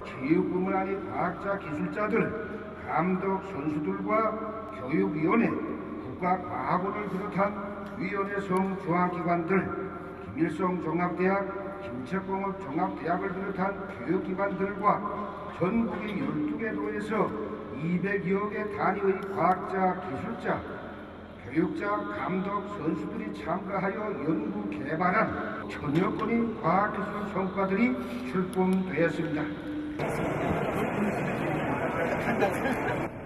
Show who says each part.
Speaker 1: 체육뿐만 아닌 과학자, 기술자들, 감독, 선수들과 교육위원회, 국가과학원을 비롯한 위원회성 중앙기관들, 김일성 종합대학, 김책공업 종합대학을 비롯한 교육기관들과 전국의 12개 도에서 200여 개 단위의 과학자, 기술자, 교육자, 감독, 선수들이 참가하여 연구 개발한 천여 건의 과학기술 성과들이 출품되었습니다.